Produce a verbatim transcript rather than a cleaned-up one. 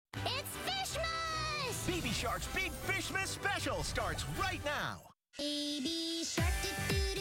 It's Fishmas! Baby Shark's Big Fishmas Special starts right now. Baby Shark, doo doo